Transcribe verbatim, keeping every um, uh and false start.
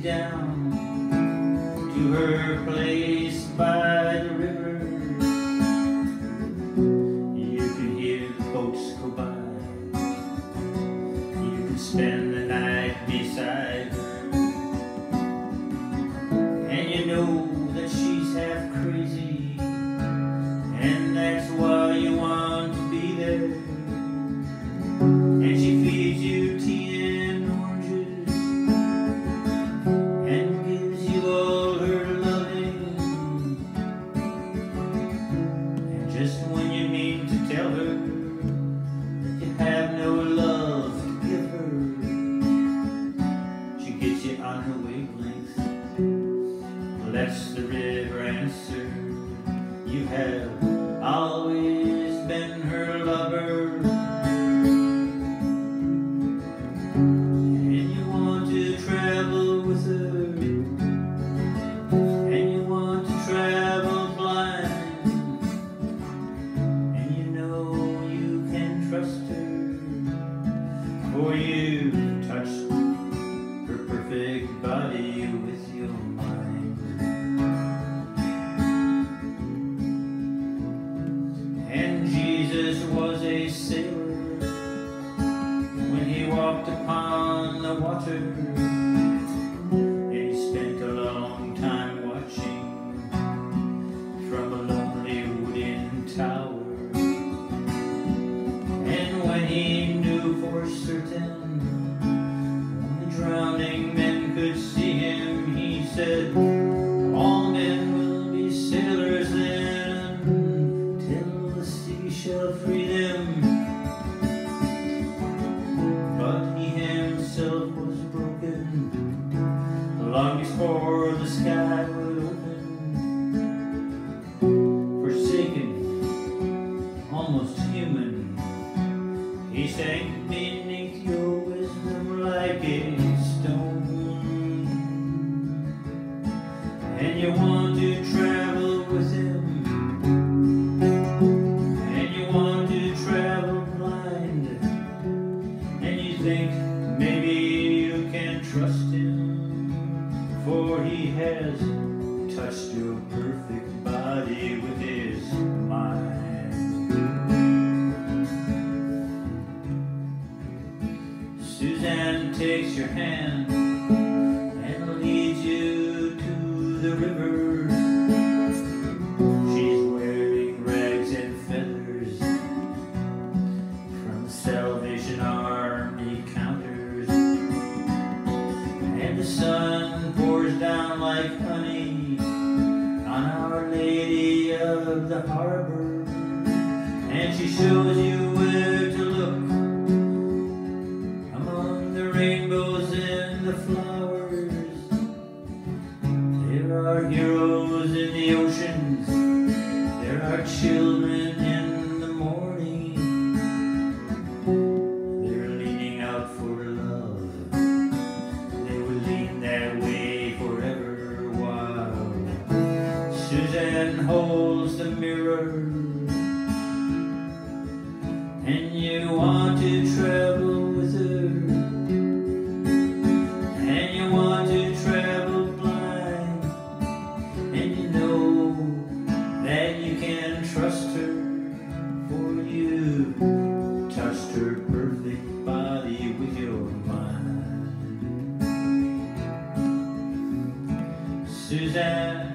down to her place by the river. You can hear the boats go by. You can spend the night beside her, and you know that she's half crazy, and that's why you want to be there. And she feeds you tea and oranges and gives you all her loving. And just when you mean to tell her that you have no love to give her, she gets you on her wavelength. That's the river answer. You have always been her lover. For you've touched her perfect body with your mind. And Jesus was a sailor when he walked upon the water, and he spent a long time watching from a lonely wooden tower. And when he knew for certain only drowning men could see him, he said, all men will be sailors then, till the sea shall free them. But he himself was broken long before the sky would open. Forsaken, almost human, he sank beneath your wisdom like a stone. And you want to travel with him, and you want to travel blind, and you think maybe you can trust him, for he has touched your perfect body with his mind. Suzanne takes your hand and leads you to the river. She's wearing rags and feathers from the Salvation Army counters, and the sun pours down like honey on Our Lady of the Harbor, and she shows you where to look among the rainbows and the flowers. There are heroes in the oceans, there are children in the morning. They're leaning out for love, they will lean that way forever, while Suzanne holds the mirror. And you want to travel with her, and you want to travel blind, and you know that you can trust her, for you touched her perfect body with your mind. Suzanne